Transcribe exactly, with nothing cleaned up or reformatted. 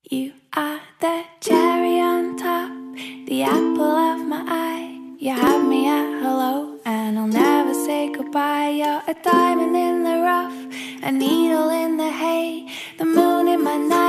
You are the cherry on top, the apple of my eye. You have me at hello, and I'll never say goodbye. You're a diamond in the rough, a needle in the hay, the moon in my night.